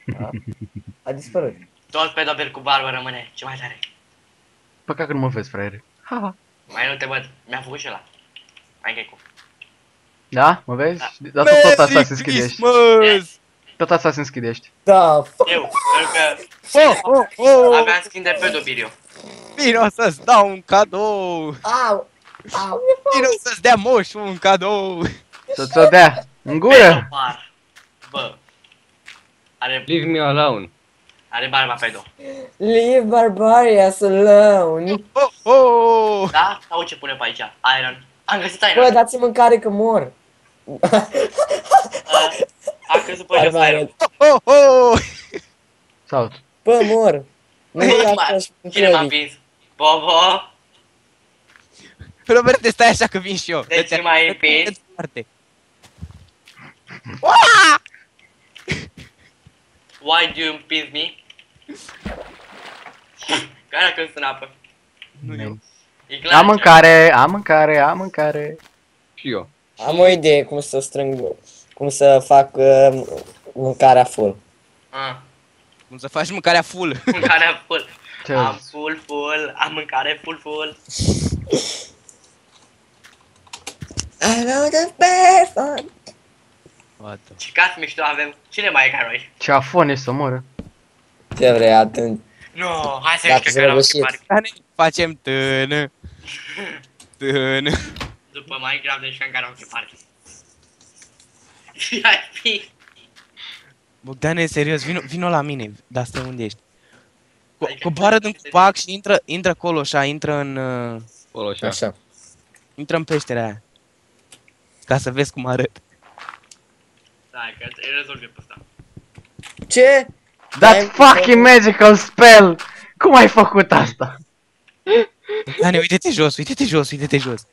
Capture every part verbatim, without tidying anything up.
A dispărut. Tot pedobil cu barbă rămâne. Ce mai tare. Păcat că nu mă vezi, fraiere. Ha-ha. Mai nu te văd. Mi-a făcut și ăla. Mai gay-cu. Da? Mă vezi? Da. Dar tot, tot asta se schidești. Christmas! Tot asta se schidești. Da, f- Eu, pentru că Oh, oh, oh! aveam skin de pedobil eu. Vino să-ți dau un cadou! au, au. Vino să-ți dea moșul un cadou! Să-ți o dea. În gură. Pedopar. Bă. Are, Leave me alone. are barba pedo. Leave Barbarias alone. Oh, oh! Da? Sau ce pune pe aici? Iron. Am găsit Bă, Iron. dați-mi mâncare că mor. Uh, Am căzut pe jos Iron. Barbarian. Oh, oh! Sau. Bă, mor. Nu uitați Cine m-a împins? Bobo? Robert, stai așa că vin și eu. De ce m-ai împins? Why do you impinge me? Care a căzut în apă? Nu eu. E clar. Am mâncare, am mâncare, am mâncare. Și eu. Am o idee cum să strâng, cum să fac uh, mâncarea full. Ah, Cum să faci mâncarea full. mâncarea full. Ce? Am full full, am mâncare full full. I know the best one. What the... Ce caz mișto avem. Cine mai e ca noi? Ce afon ești să moră. Ce vrei atunci? No, hai să Dacă mișcă s-a că răgușit. karaoke party. Facem tână. Tână. După Minecraft de mișcăm karaoke party. V I P. Bogdane, serios, vino, vino la mine. Dar stai unde ești? Co Adică- coboară din cupac și intră, intră acolo așa, intră în... Uh, Acolo așa. Așa. intră în peșterea aia. Ca să vezi cum arăt. Stai că îi rezolv eu pe ăsta. Ce? That Dai- fucking magical spell! Cum ai făcut asta? Bogdane, uite-te jos, uite-te jos, uite-te jos.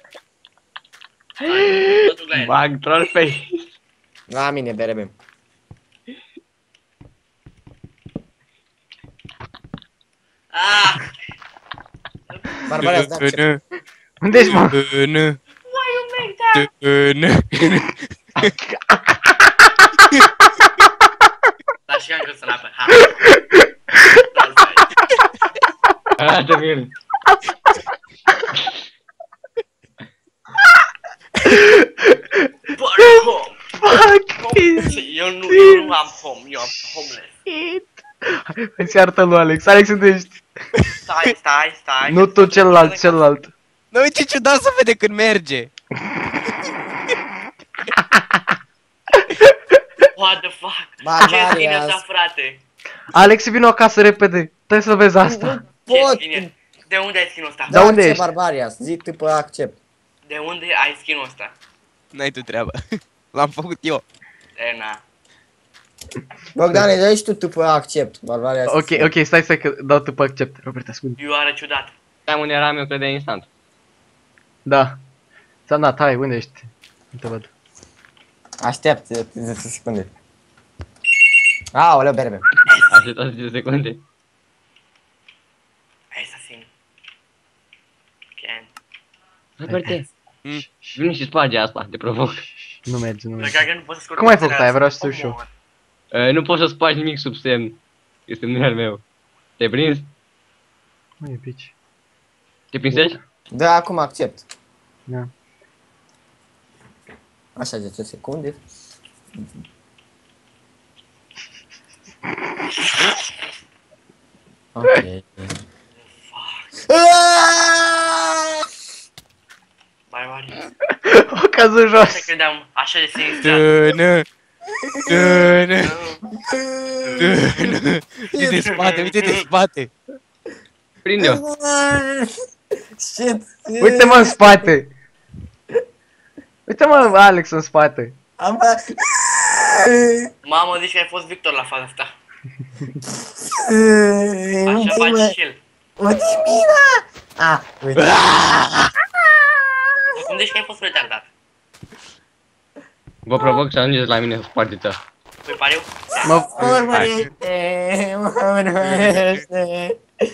Mă duc la el. Bag troll face. La mine, bere bem. Ah! Barbarias, da, ce? Tână, Unde ești, mă? tână, Why you make that? tână. Dar și eu am căzut în apă. Ha! Arată bine. Bă, home! Fuck! Eu nu, eu nu am home, eu am homeless. Îți iartă lui Alex. Alex, unde ești? Stai, stai, stai. Nu tu, celălalt, celălalt. Nu, uite ce ciudat să vede când merge. What the fuck? Ce Barbarias. skin e asta, frate? Alex, vino acasă repede. Trebuie să vezi asta. Ce Pot. skin e? De unde ai skin-ul ăsta? Da, unde ce ești? Barbarias, zi tu pe accept. De unde ai skin-ul ăsta? N-ai tu treabă. L-am făcut eu. E, na. Bogdane, dă și tu tu pe accept. Barbarias. Ok, ok, stai, stai că dau tu pe accept. Robert, ascult. You are ciudat. Stai unde eram eu, credea instant. Da. Ți-am dat, hai, unde ești? Nu te văd. Aștept zece secunde. Aoleu, bere bem. Așteptați zece secunde. Assassin. Can. Roberte, Mm. vine și sparge asta, te provoc. Nu merge, nu Dar merge. cred că nu pot să scot. Cum ai făcut aia? Vreau să știu și eu. Uh, nu poți să spargi nimic sub semn. Este semnul meu. Te-ai prins? Nu e pici. Te prinsești? Da, acum accept. Da. Așa, zece secunde. Ok. Barbari. O cazul Nu jos. credeam așa de sinistrat. Tână. Tână. Tână. Uite de spate, uite de spate. Prinde-o. Shit. Uite mă în spate. Uite mă, Alex, în spate. Am... Mamă, zici că ai fost Victor la faza asta. Așa face și el. Ultimina! Ah, uite. Cum zici că ai fost retardat? Vă provoc să ajungeți la mine să spargeți asta. Păi pariu? Mă... Mă urmărește, mă urmărește.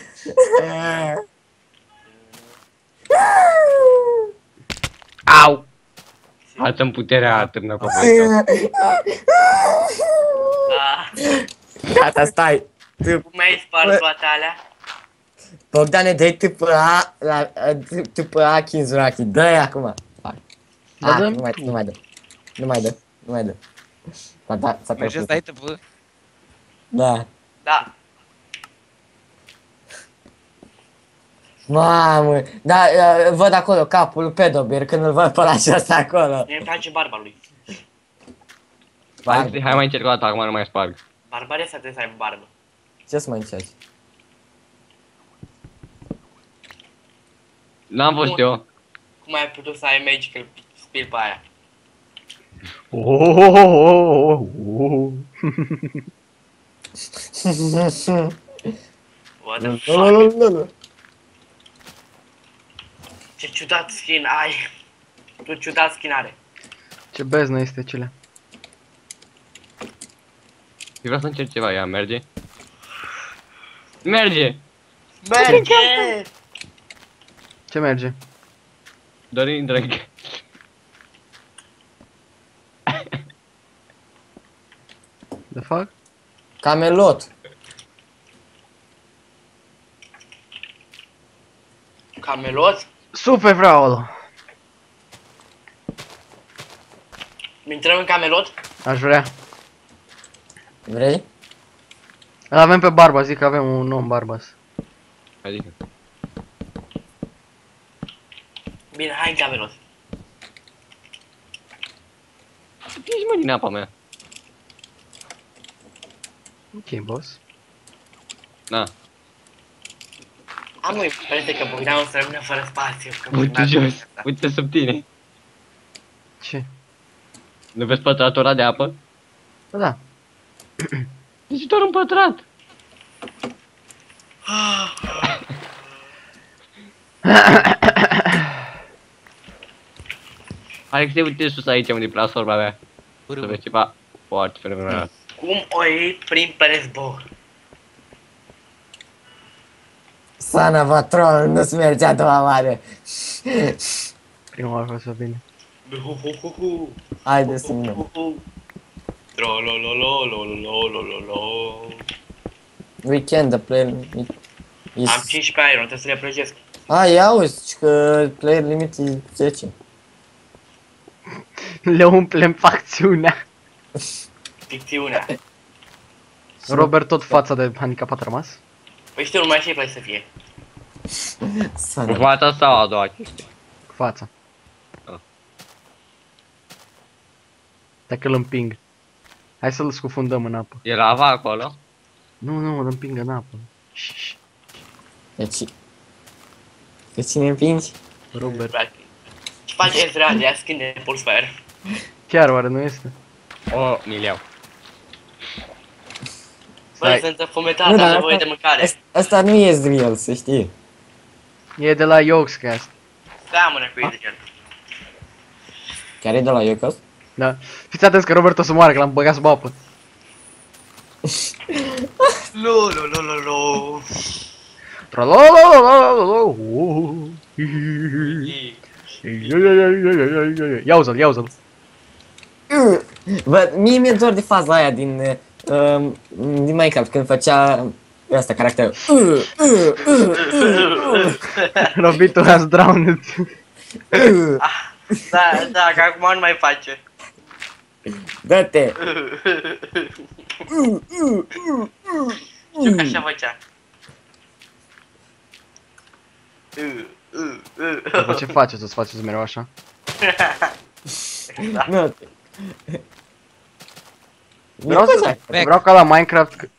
Au! Altă-mi puterea târnă pe voi. Ah, Gata, stai. Tu, Cum ai spart toate alea? Bogdane, dă-i T P A la T P A Kinzuraki. Dă-i acum. Fac. Da, Ah, dă-mi nu mai, tu. nu mai dă. Nu mai dă. Nu mai dă. S-a dat, s-a Merge trecut. să dai tăpă? Da. Da. Mamă, da, uh, văd acolo capul lui Pedobir când îl văd pe ăla acesta acolo. Mie îmi place barba lui. Hai, hai mai încerc o dată, acum nu mai sparg. Barbaria asta trebuie să aibă barbă. Ce să mai încerci? N-am fost eu. Cum ai putut să ai magical spill pe aia? Oh, oh, oh, oh, oh. What the fuck? Ce ciudat skin ai. Tu ciudat skin are. Ce beznă este cele. Eu vreau să încerc ceva, ia, merge? Merge! Merge! Ce merge? Dorin drag. De fac? Camelot. Camelot? Super vreau. Intrăm în camelot? Aș vrea. Vrei? Îl avem pe Barba, zic că avem un om Barbas. Adică. Bine, hai în camelot. Ești mă din apa mea. Ok, boss. Na. Am o impresie că Bogdan o să rămână fără spațiu. că Uite Bogdan- jos, uite sub tine. Ce? Nu vezi pătratul ăla de apă? Da, da. Deci doar un pătrat. Alex, uite sus aici unde e platforma mea. Să vezi ceva foarte fenomenal. Cum o iei prin presbo? Sana Patrol, nu-ți merge a doua oară. Prima oară o să vină. Haide să vină. Weekend, the player limit is... Am cincisprezece iron, trebuie să le plăgesc. A, ia uzi, că player limit e zece. Le umplem facțiunea. Ficțiunea. Robert tot fața de handicapat a rămas. Păi știu, numai ce îi place să fie. Sana. Fața sau a doua chestie? Cu fața. Ah. Dacă îl împing. Hai să-l scufundăm în apă. E lava acolo? Nu, nu, îl împing în apă. Șș. Deci... Pe cine împingi? Robert. Ce face Ezra de ia skin de Pulsefire? Chiar oare nu este? O, mi-l iau. Băi, Stai. sunt înfometat, Nu, am dar nevoie asta- de mâncare. Asta- Asta nu e Ezreal, să știi. E de la Yogscast. Seamănă cu Ezreal. Chiar e de la Yokos? Da. Fiți atenți că Robert o să moară, că l-am băgat sub apă. Lo, lo, lo, lo, lo. Ia uzi-l, ia uzi-l. Bă, mie mi-e dor de faza aia din... Uh, din Minecraft, când făcea... Ăsta, caracterul. Uh, uh, uh, uh, Robito has drowned. uh. Da, da, că acum nu mai face. Dă-te! Știu că așa făcea. Uh, uh, uh. După ce faceți, o să faceți mereu așa? Nu. Vreau, să, Back. vreau ca la Minecraft... că-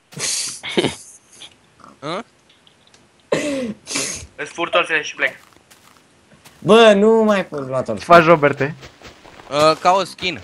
Hă? Îți fur torțele și plec. Bă, nu mai pot lua tot. Ce faci, Roberte? Uh, ca o skin.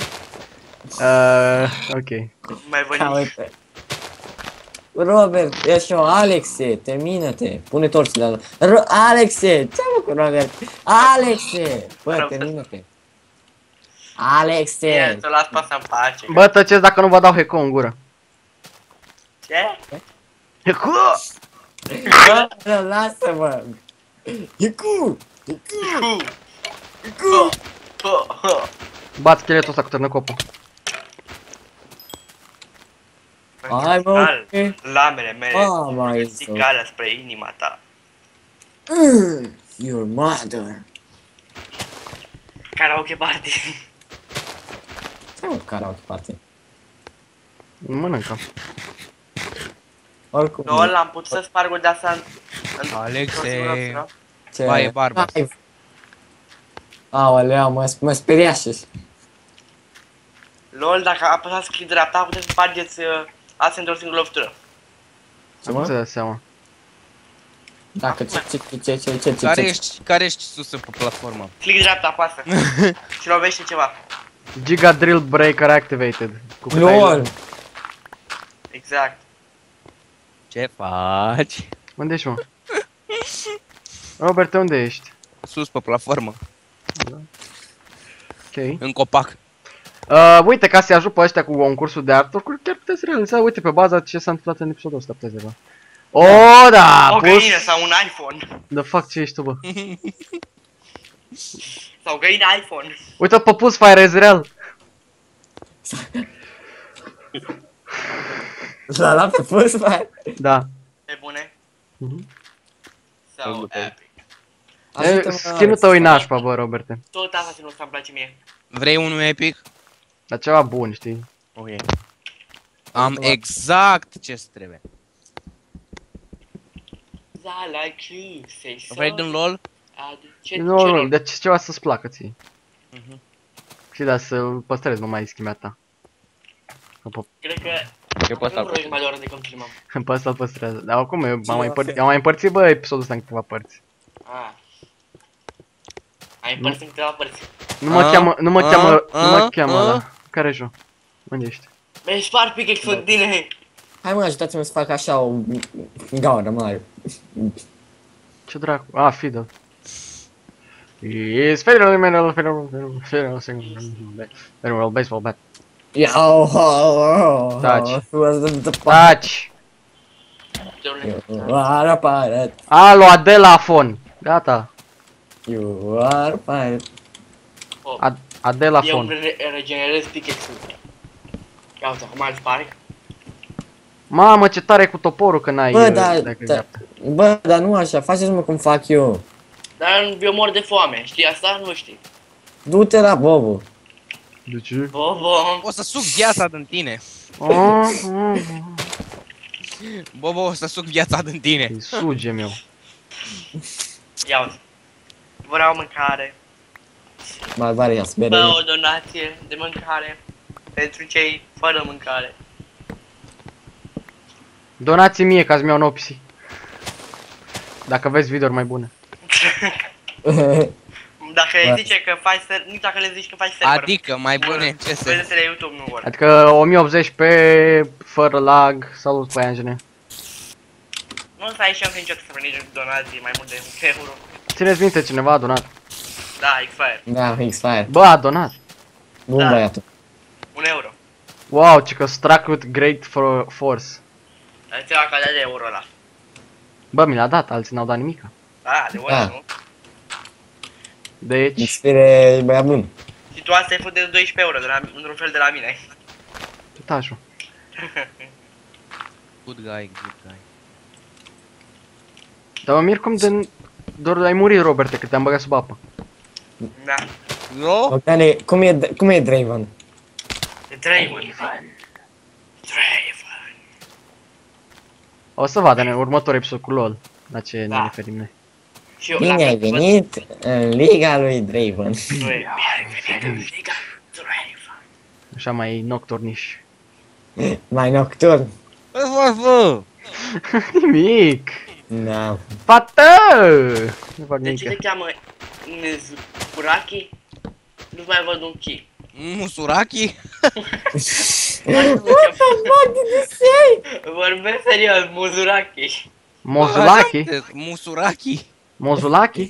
Uh, ok. Mai văd Ca, nici. uite. Robert, ia și eu, Alexe, termină-te. Pune torțile ala. Ro Alexe, ce mă cu Robert? Alexe! Bă, termină-te. Alexe! Bine, să las pasa în pace. Bă, tăceți dacă nu vă dau heco în gură. Ce? Heco! Bă, lasă-mă! E cu! E cu! Cu! Ho, ho. Bat scheletul ăsta cu târnăcopul. Hai mă, ok. Lamele mele Ah, mai sunt zău. calea spre inima ta. Mm, Your mother. Karaoke party. Ce mă, karaoke party? Mănâncă. Oricum. Nu, l-am putut să sparg de asta în... în- Alexe. în- Ce? Ba, e barba. Hai. Aoleu, mă, mă speriași. LOL, dacă apăsați click dreapta, puteți să spargeți uh, astea într-o singură lovitură. Ce Cum mă? să dai seama? Dacă ce, ce, ce, ce, ce, ce, ce, Care ce, ești, care ești sus pe platformă? Click dreapta, apasă. Și lovește ceva. Giga Drill Breaker activated. Cu cât ai- LOL! Exact. Ce faci? Unde ești, mă? Robert, unde ești? Sus pe platformă, Ok. în copac. Uh, uite, ca să-i ajut pe ăștia cu concursul de artwork-uri, chiar puteți realiza, uite, pe baza ce s-a întâmplat în episodul ăsta, puteți vedea. Oh, da! O Pus... găină sau un iPhone. The fuck, ce ești tu, bă? Sau găină iPhone. Uite-o pe pus, Fire Ezreal. L-a luat pe pus, bă? Da. Pe bune. Mhm. Sau Pe epic. Ajută-mă, Skin-ul tău e nașpa, bă, Roberte. Tot asta nu ăsta îmi place mie. Vrei unul epic? Dar ceva bun, știi? Ok. Am exact ce-ți trebuie. I like you, say so. Vrei din LOL? Ad- Ce, Nu, ce nu, rol? deci ceva să-ți placă ție. Mhm. Și da, să-l păstrezi numai schimea ta. Cred că... Eu pot Nu să-l rog mai de oră de cum filmăm. Pe ăsta-l păstrează. Dar oricum, eu m-am mai, Ce împărțit, fel? am mai împărțit, bă, episodul ăsta în câteva părți. Ah. Ai împărțit în câteva părți. Nu mă A, cheamă, nu mă a, cheamă, nu mă a, cheamă a. ăla. Care ești, unde ești? Mi-ai spart pickaxe fă tine. Hai mă, ajutați-mă să fac așa o gaură mare. Ce dracu? Ah, Fiddle. Is Federal Mineral Federal Federal Federal Federal Baseball Bat. Yo, ho, Taci. ho, was the, the Taci! You are a pirate. Alo, Adelafon! Gata. You are a pirate. Oh, Ad eu Adelafon. îmi re- regenerez pickaxe-ul. Ia uite, acum îl sparg. Mamă, ce tare cu toporul că n-ai... Bă, uh, da, dacă da, dreapta. bă, dar nu așa, faceți-mă cum fac eu. Dar eu mor de foame, știi asta? Nu știi. Du-te la Bobo. De ce? Bobo. O să suc viața din tine. Oh, oh, Bobo, o să suc viața din tine. oh. Suge meu. Ia uite. Vreau mâncare. Barbaria, speră. Dă o donație de mâncare pentru cei fără mâncare. Donați mie ca să-mi iau nopsi. Dacă vezi videouri mai bune. Dacă le Bă. zice că faci ser, nici dacă le zici că faci server. Adică, mai bune, ce să... Vedeți-le YouTube, nu vor. Adică o mie optzeci p fără lag. Salut, păianjene. Nu o să ai șanse niciodată să primi donații mai mult de un euro. Țineți minte, cineva a donat. Da, X-Fire. Da, X-Fire. Bă, a donat. Bun Da. băiatul. Un euro. Wow, ce că struck with great for force. Ceva ca de euro ăla. Bă, mi l-a dat, alții n-au dat nimica. Da, de euro, Da. nu? Deci, Inspire băiat bun. Și tu asta ai făcut de doisprezece euro, de la, într-un fel de la mine. tașul. Good guy, good guy. Dar mă mir cum de... Doar ai murit, Roberte, că te-am băgat sub apă. Da. No? Bogdane, cum e, cum e Draven? De Draven. Draven. O să vadă în următorul episod cu LOL. La ce Da. ne referim noi. Și eu, Bine la ai fel, venit în liga lui Draven. bă, Bine ai venit în Liga Draven. Așa mai nocturniș. Mai nocturn. Vă, Nimic! Da. Fată! Nu fac De ce te nimic. cheamă Nezuraki? Nu mai văd un chi. Musuraki? What did you say? Vorbesc serios, Muzuraki. Mozulaki? Musuraki? Mozulaki?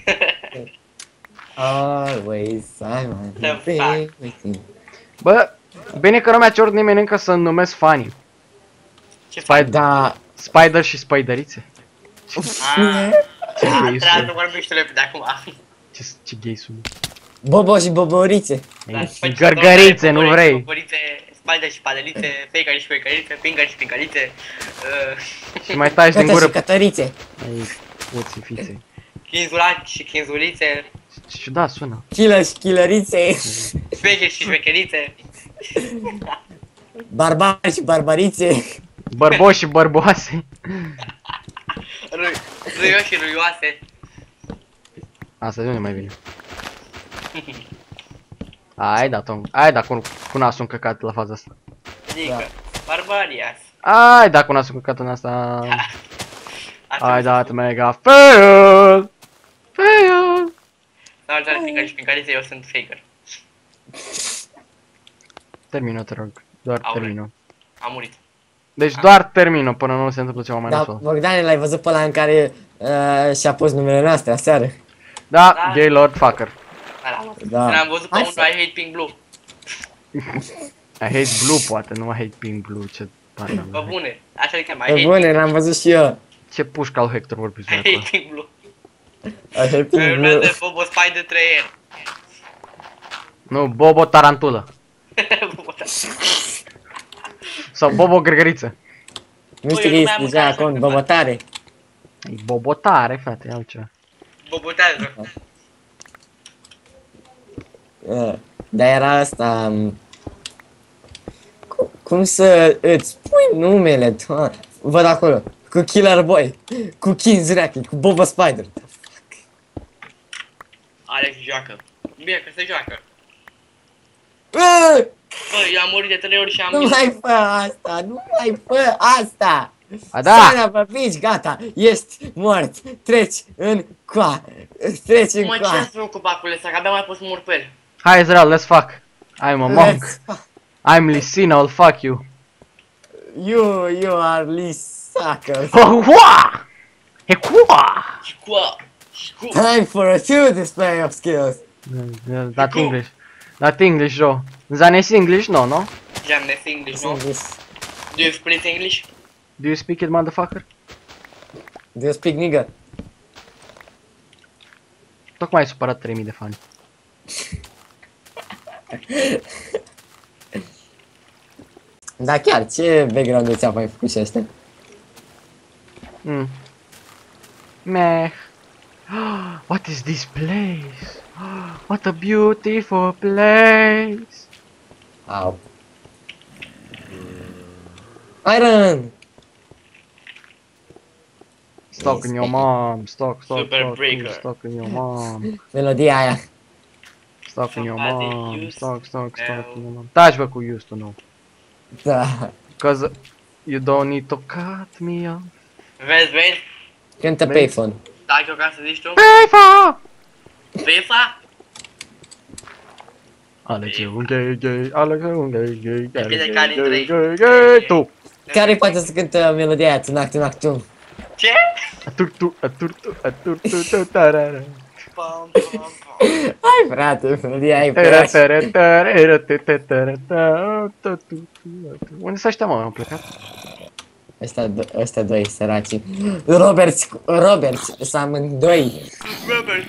Always Simon. The be fuck? with you. Bă, bine că nu mi-a cerut nimeni încă să-mi numesc Fanny. Ce faci? Spider, Da. Spider și Spiderițe. Ah, Ce ah, gay trebuie să sunt. vorbești repede acum. Ce, ce gay sunt. Bobo și boborițe. Da, Ei, faci Gărgărițe, nu doamne, vrei? Boborițe, spider și padelițe, faker și fakerițe, finger și fingerițe, uh, Și mai taci din Cătă gură. și cătărițe. Ai, puții fiței. chinzulaci și chinzulițe, Ce ciudat sună. Killer și killerițe. faker și fakerițe, Barbari și barbarițe. Bărboși și bărboase. rui- ruioși și ruioase. Asta de unde mai vine? Ai dat un... Ai dat cu, cu nasul încăcat la faza asta. Adică, barbarias. Ai dat cu nasul încăcat în asta. Asta Ai nu dat mega fail. Fail. Sau altele finger și fingerițe, eu sunt faker. Termină, te rog. Doar Aole. termină. Am murit. Deci doar termină până nu se întâmplă ceva mai Da, nasol. Bogdane, l-ai văzut pe ăla în care uh, și-a pus numele noastre aseară? Da, Da. Gaylord fucker. Da. Da. L-am văzut pe Hai unul să- I hate pink blue. I hate blue poate, nu I hate pink blue. Ce pana Bă mea. bune, așa de cheamă, I Pe hate bune, l-am văzut și eu. Ce pușcă al Hector vorbiți I voi acolo? hate pink blue. I hate pink blue. Urmează Bobo Spider trei R. Nu, Bobo Tarantulă. Sau Bobo Gregăriță. Nu Băi, știu că eu nu este mai am deja mâncat acolo, așa băbătare. E bobotare, frate, e altceva. Bobotează. Uh, Dar era asta... um, cu- Cum să îți pui numele, doamne? Văd acolo, cu Killer Boy, cu Kinzraki, cu Boba Spider. Alex joacă. Bine că se joacă. Uh, Bă, eu am murit de trei ori și am Nu minus. mai fă asta, nu mai fă asta! A, da! Sana pe pici, gata, ești mort, treci în coa, treci în Mă, ce coa. să fac cu bacule ăsta, că abia mai pot să mor pe el. Hai Israel, let's fuck. I'm a monk. Let's- I'm Lisina, I'll fuck you. You, you are Lee Sucker. Hua! Hecua! Și cu a... Și cu... Time for a true display of skills. That English. That English, Joe. Zanes English? No, no? Jam de English, nu? This- Do you speak English? Do you speak it, motherfucker? Do you speak nigger? Tocmai ai supărat trei mii de fani. Da, chiar, ce background ți-a mai făcut și astea? Mm. Meh. What is this place? What a beautiful place. Au. Iron! Stuck in your mom. Stuck, stuck, Super stuck, breaker. stuck in your mom. Melodia aia. Stuck in your Somebody mom. used Stuck, stuck, stuck to in your mom. Taci bă cu used to know. Da. Cause you don't need to cut me off. Vezi, vezi? Cântă Vezi? payphone. Dacă eu ca să zici tu? FIFA! FIFA? Alex e un gay, gay, Alex e un gay, gay, gay, Depinde gay, care dintre gay, ei. gay, gay, tu! Care poate să cântă melodia aia, tunac, tunac, tum? Ce? Atur tu, atur tu, atur tu, tu, tarara. Pam, pam, pam. Hai frate, melodia aia e Tere, peraș. tere, tere, tere, tere, tere, tere, tu, tu, tu, tu. Unde sunt ăștia, mă? Am plecat? Ăștia, do- ăștia doi săraci. Robert, Robert, să amândoi. Robert.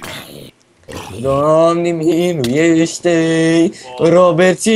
Doamne miluiește, Roberti.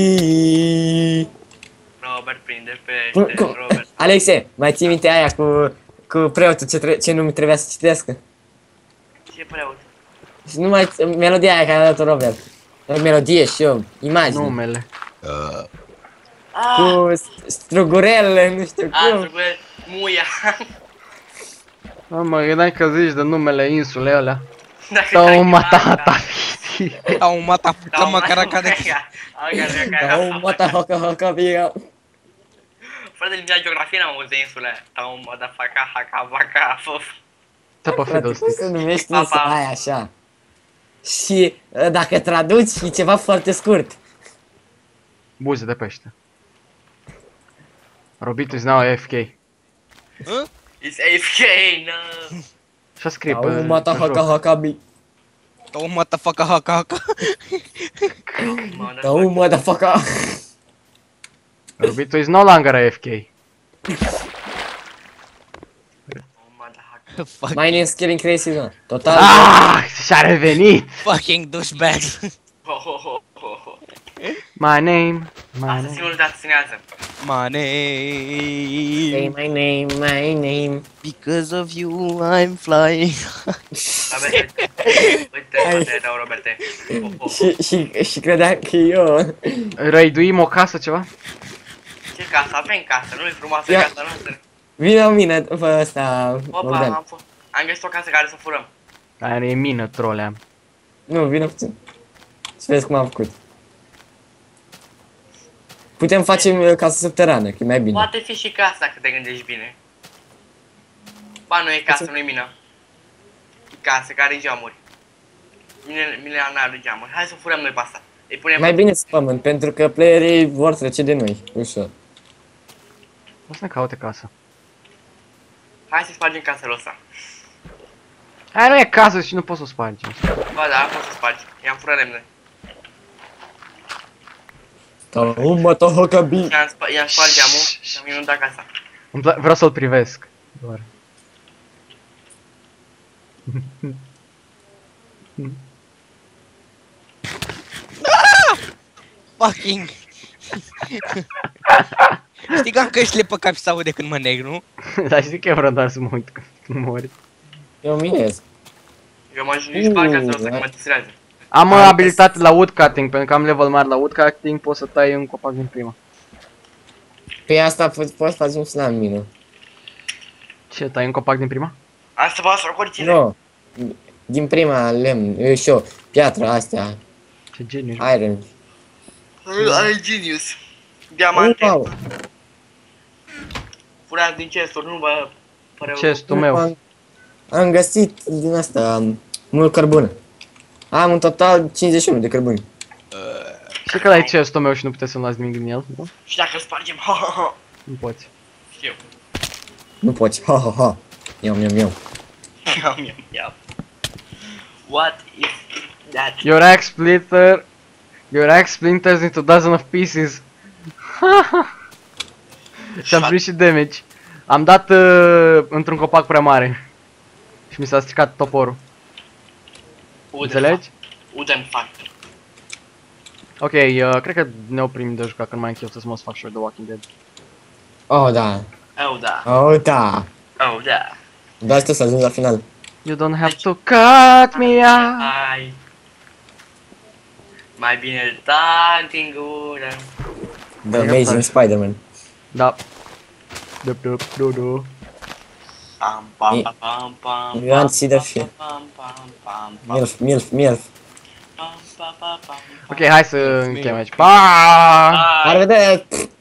Robert prinde Cum- pește, cum- Robert. Alexe, mai ții minte aia cu, cu preotul ce, tre- ce nume trebuia să citească? Ce preot? Și nu mai, melodia aia care a dat-o Robert. Melodie și eu, imagine. Numele. Ah, Cu st- strugurel, nu știu a, cum. trebuie muia. Mă, mă gândeam că zici de numele insulei alea. Dacă Tău te-ai mă, chemat, ta, da. ta, fi. Au mata, Da, cam mă, măcar ca de... Dau mata hoca hoca bia. Fără de limita geografie n-am auzit de insule. Tau mă da faca, haca, vaca, fof. Tă pe Cum Fiddlesticks. se numește Pa, insula pa. aia așa? Și uh, dacă traduci e ceva foarte scurt. Buze de pește. Robitu is now A F K. It's A F K, no. Și scrie pe, Dau mata pe hoca joc. hoca bia. Tău mata faca haca haca. Mă, da, Dau mata hoca. Robitu is no longer A F K. mă, da, hac. Fuck, My name's Killing Crazy Zone. Total. Ah, și-a revenit! fucking douchebag. Ho, ho, ho, ho, ho. My name, my name. Asasinul te asasinează. My Say name. my name, my name. Because of you I'm flying. Roberte, uite, Hai. uite, dau Roberte. Oh, oh. Și, și, și credeam că eu... Raiduim o casă, ceva? Ce casă? Avem casă, nu-i frumoasă Ia. casa noastră. Vine la mine, fă ăsta, Opa, Bogdan. am, f- am găsit o casă care să furăm. Aia e mină, trolea. Nu, vină puțin. Să vezi cum am făcut. Putem face uh, casă subterană, că e mai bine. Poate fi și casa dacă te gândești bine. Ba, nu e casă, nu e mină. E casă care are geamuri. Mine, mine nu are geamuri. Hai să furăm noi pe asta. Îi punem... Mai bine să pământ, pentru că playerii vor trece de noi, ușor. O să ne caute casă. Hai să spargem casele ăsta. Aia nu e casă și nu poți să o spargi. Ba da, poți să spargi. I-am furat lemne. Tahuma tahokabi. I-am, sp- i-am spart geamul și am inundat casa. Îmi pla- Vreau să-l privesc. Doar. Fucking. Știi că am căștile pe cap și se aude când mă neg, nu? Dar știi că eu vreau doar să mă uit când mori. Eu minez. Eu mă ajung și sparg casele ăsta, că mă distrează. Am Hai, uh, abilitate la woodcutting, pentru că am level mare la woodcutting, pot să tai un copac din prima. Pe asta po- poți face un slam mină. Ce, tai un copac din prima? Asta vă asă coricile. Nu. Din prima lemn, eu și eu, piatra astea, Ce geniu. iron. Are genius. Diamante. Wow. Furați din chesturi, nu vă pare rău. Chestul meu. Am, am găsit din asta um, mult cărbune. Am în total cincizeci și unu de cărbuni. Știi că ăla e chestul meu și nu puteți să-mi las nimic din el, nu? Și dacă îl spargem, ha ha ha. Nu poți. Știu. Nu poți, ha ha ha. Iam, iam, iam. Iam, iam, iam. What is that? Your axe splinter. Your axe splinters into dozen of pieces. Și am primit și damage. Am dat uh, într-un copac prea mare. Și mi s-a stricat toporul. Înțelegi? Udem fac. Ok, uh, cred că ne oprim de jucat, că nu mai închei să mă să fac și eu The Walking Dead. Oh, da. Oh, da. Oh, da. Oh, da. Doar să ajung la final. You don't have to cut me out. Hai. Mai bine tac din gură. The Amazing Spider-Man. Da. Dup dup du du. Pam, pam, pam, pam, pam. You want to see the film? Pam, pam, pam, pam, Milf, milf, milf. pam, pam, pam, pam. Ok, hai să încheiem aici. Pa! Hai. La revedere!